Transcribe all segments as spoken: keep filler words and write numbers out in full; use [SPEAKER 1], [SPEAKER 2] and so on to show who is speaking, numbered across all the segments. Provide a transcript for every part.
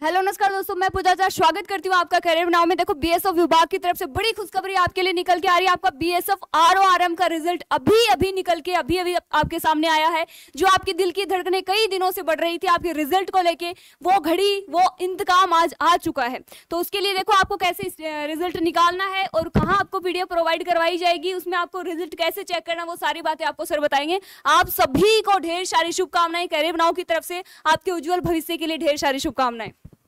[SPEAKER 1] Hello नमस्कार दोस्तों, मैं पूजा झा स्वागत करती हूँ आपका करियर बनाओ में। देखो बीएसएफ विभाग की तरफ से बड़ी खुशखबरी आपके लिए निकल के आ रही है। आपका बीएसएफ आरओ आरएम का रिजल्ट अभी अभी निकल के अभी अभी आपके सामने आया है। जो आपकी दिल की धड़कनें कई दिनों से बढ़ रही थी आपके रिजल्ट को लेके, वो घड़ी वो इंतकाम आज आ चुका है। तो उसके लिए देखो आपको कैसे रिजल्ट निकालना है और कहाँ आपको पीडीएफ प्रोवाइड करवाई जाएगी, उसमें आपको रिजल्ट कैसे चेक करना, वो सारी बातें आपको सर बताएंगे। आप सभी को ढेर सारी शुभकामनाएं करियर बनाओ की तरफ से, आपके उज्जवल भविष्य के लिए ढेर सारी शुभकामनाएं।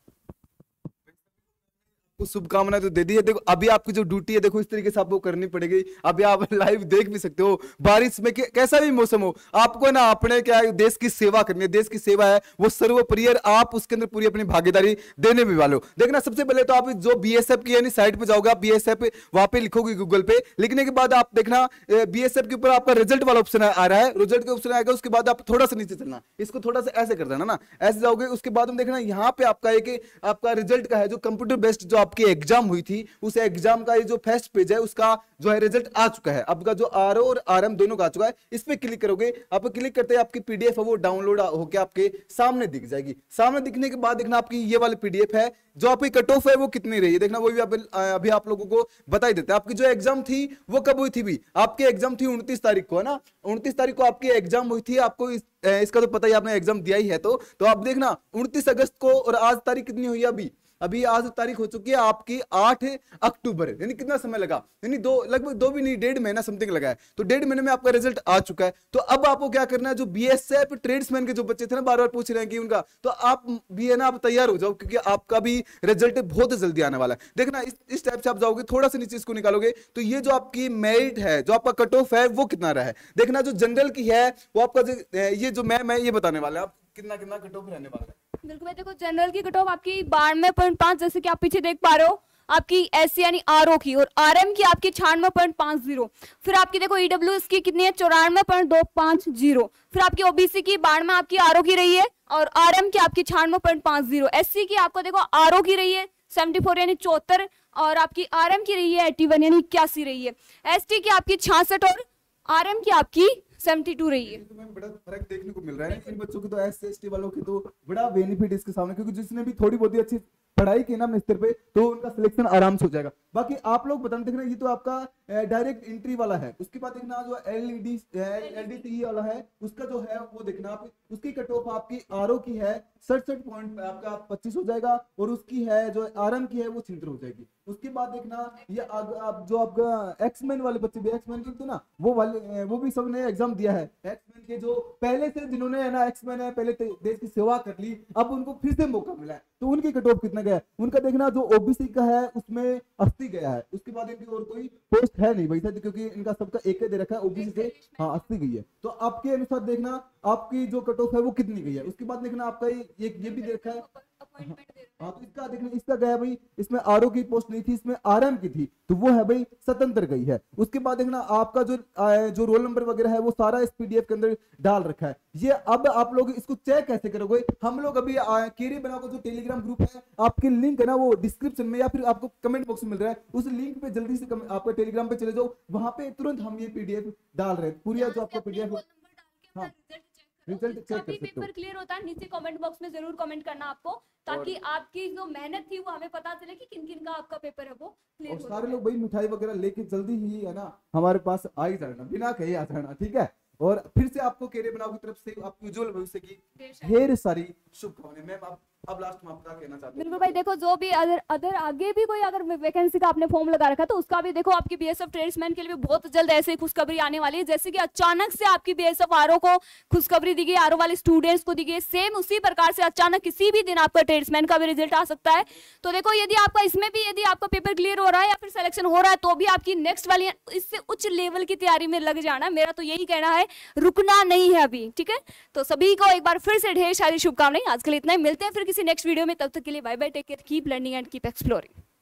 [SPEAKER 2] कुछ शुभकामनाएं तो दे दी है। देखो अभी आपकी जो ड्यूटी है देखो इस तरीके से आपको करनी पड़ेगी। अभी आप लाइव देख भी सकते हो, बारिश में कैसा भी मौसम हो, आपको ना अपने क्या है देश की सेवा करनी है। देश की सेवा है वो सर्वोपरि, आप उसके अंदर पूरी अपनी भागीदारी देने भी वाले हो। देखना सबसे पहले तो आप जो बीएसएफ की यानी साइट पे जाओगे, आप बीएसएफ वहां पे लिखोगे गूगल पे, लिखने के बाद आप देखना बीएसएफ के ऊपर आपका रिजल्ट वाला ऑप्शन आ रहा है। रिजल्ट का ऑप्शन आएगा, उसके बाद आप थोड़ा सा नीचे चलना, इसको थोड़ा सा ऐसे कर देना ना, ऐसे जाओगे। उसके बाद हम देखना यहाँ पे आपका एक आपका रिजल्ट का है जो कंप्यूटर बेस्ड जो आपकी एग्जाम हुई थी, उस एग्जाम का ये जो फर्स्ट पेज है उसका जो है रिजल्ट आ चुका है। आपका जो आरओ और आरएम दोनों का आ चुका है। इस पे क्लिक करोगे, आप क्लिक करते हैं आपकी पीडीएफ है वो डाउनलोड होकर आपके सामने दिख जाएगी। सामने दिखने के बाद देखना आपकी ये वाली पीडीएफ है, जो आपकी कट ऑफ है वो कितनी रही है देखना, वो भी आप, अभी आप लोगों को बता ही देते हैं। आपकी जो एग्जाम थी वो कब हुई थी भी, आपकी एग्जाम थी उनतीस तारीख को, है ना। उनतीस तारीख को आपकी एग्जाम हुई थी। आपको इस, इसका तो पता ही, आपने एग्जाम दिया ही है। तो तो आप देखना उनतीस अगस्त को, और आज तारीख कितनी हुई है अभी अभी आज तारीख हो चुकी है आपकी आठ अक्टूबर, यानी कितना समय लगा, यानी दो लगभग दो भी नहीं डेढ़ महीना समथिंग लगा है। तो डेढ़ महीने में आपका रिजल्ट आ चुका है। तो अब आपको क्या करना है, जो बीएसएफ ट्रेड्समैन के जो बच्चे थे ना, बार बार पूछ रहे हैं कि उनका, तो आप भी है ना आप तैयार हो जाओ, क्योंकि आपका भी रिजल्ट बहुत जल्दी आने वाला है। देखना इस इस टाइप से आप जाओगे, थोड़ा सा नीचे इसको निकालोगे तो ये जो आपकी मेरिट है, जो आपका कट ऑफ है वो कितना रहा है। देखना जो जनरल की है वो आपका ये जो मैं मैं ये बताने वाला है आप कितना कितना कट ऑफ रहने वाला है।
[SPEAKER 1] बिल्कुल, देखो जनरल की कट ऑफ आपकी बानवे पॉइंट पांच, जैसे कि आप पीछे देख पा रहे हो, आपकी एस यानी आरओ की, और आरएम की आपकी छियानवे पॉइंट पांच जीरो। फिर आपकी देखो ईडब्ल्यूएस की कितनी है, चौरानवे पॉइंट दो पांच जीरो। फिर आपकी ओबीसी की बानवे आपकी आरओ की रही है, और आरएम की आपकी छियानवे पॉइंट पांच जीरो। एससी की आपको देखो आरओ की रही है सेवेंटी फोर यानी चौहत्तर, और आपकी आरएम की रही है इक्यासी यानी इक्यासी रही है। एसटी की आपकी छियासठ और आरएम की आपकी बहत्तर रही है।
[SPEAKER 2] तो मैं बड़ा फर्क देखने को मिल रहा है इन बच्चों की, तो एस एस टी वालों की तो बड़ा बेनिफिट इसके सामने, क्योंकि जिसने भी थोड़ी बहुत अच्छी पढ़ाई की ना अपने स्तर पे, तो उनका सिलेक्शन आराम से हो जाएगा। बाकी आप लोग बताना, देखना ये तो आपका डायरेक्ट एंट्री वाला है। उसके बाद देखना जो एलईडी एलडीसी वाला है उसका जो है वो देखना आप, उसकी कट ऑफ आपकी आरओ की है सड़सठ पॉइंट आपका पच्चीस हो जाएगा, और उसकी है जो आरएम की है वो छिहत्तर हो जाएगी। उसके बाद देखना ये आग, आप जो आपका एक्समैन वाले बच्चे भी एक्समैन के थे ना, वो वाले वो भी सबने एग्जाम दिया है। एक्समैन के जो पहले से जिन्होंने है ना एक्समैन है पहले देश की सेवा कर ली, अब उनको फिर से मौका मिला है, तो उनकी कट ऑफ कितना गया, उनका देखना जो ओबीसी का है उसमें अस्सी गया है। उसके बाद इनकी और कोई पोस्ट है नहीं वैसे, क्योंकि इनका सबका एक ही दे रखा है, ओबीसी से हाँ अस्सी गई है। तो आपके अनुसार देखना आपकी जो कट ऑफ है वो कितनी गई है। उसके बाद देखना आपका ये ये भी देखा है, हाँ तो इसका देखना इसका गया भाई, इसमें आरओ की पोस्ट नहीं थी, इसमें आरएम की थी, तो वो है भाई स्वतंत्र गई है। उसके बाद देखना आपका जो जो रोल नंबर वगैरह है वो सारा इस पीडीएफ के अंदर डाल रखा है। ये अब आप लोग इसको चेक कैसे करोगे, हम लोग अभी केरी बनाओ जो टेलीग्राम ग्रुप है, आपके लिंक है ना वो डिस्क्रिप्शन में या फिर आपको कमेंट बॉक्स में मिल रहा है, उस लिंक पे जल्दी से आपका टेलीग्राम पे चले जाओ, वहां पे तुरंत हम ये पीडीएफ डाल रहे हैं पूरी जो आपका पीडीएफ। हाँ रिजल्ट चेक कर सकते हो।
[SPEAKER 1] पेपर क्लियर होता है, नीचे कमेंट बॉक्स में जरूर कमेंट करना आपको, ताकि आपकी जो मेहनत थी वो हमें पता चले कि किन किन का आपका पेपर है वो क्लियर हो।
[SPEAKER 2] सारे लोग भाई मिठाई वगैरह लेके जल्दी ही है ना हमारे पास आ ही जाना, बिना कहे आ जाना, ठीक है। और फिर से आपको करियर बनाओ की तरफ से आपकी उज्जवल भविष्य की ढेर सारी शुभकामनाएं। मैम आप अब लास्ट में आप क्या कहना चाहते हैं?
[SPEAKER 1] बिल्कुल भाई, देखो जो भी अदर अदर आगे भी कोई अगर वैकेंसी का आपने फॉर्म लगा रखा तो उसका भी देखो, आपकी बीएसएफ ट्रेड्समैन के लिए भी बहुत जल्द ऐसे ही खुशखबरी आने वाली है। जैसे कि अचानक से आपकी बीएसएफ आरओ को खुशखबरी दी गई, आरओ वाले स्टूडेंट्स को दी गई, सेम उसी प्रकार से अचानक किसी भी दिन आपका ट्रेड्समैन का भी रिजल्ट आ सकता है। तो देखो यदि आपका इसमें भी यदि आपका पेपर क्लियर हो रहा है या फिर सिलेक्शन हो रहा है, तो भी आपकी नेक्स्ट वाली इससे उच्च लेवल की तैयारी में लग जाना। मेरा तो यही कहना है, रुकना नहीं है अभी, ठीक है। तो सभी को एक बार फिर से ढेर सारी शुभकामनाएं। आज के लिए इतना ही, मिलते हैं फिर किसी नेक्स्ट वीडियो में, तब तक के लिए bye bye, take care, keep learning and keep exploring.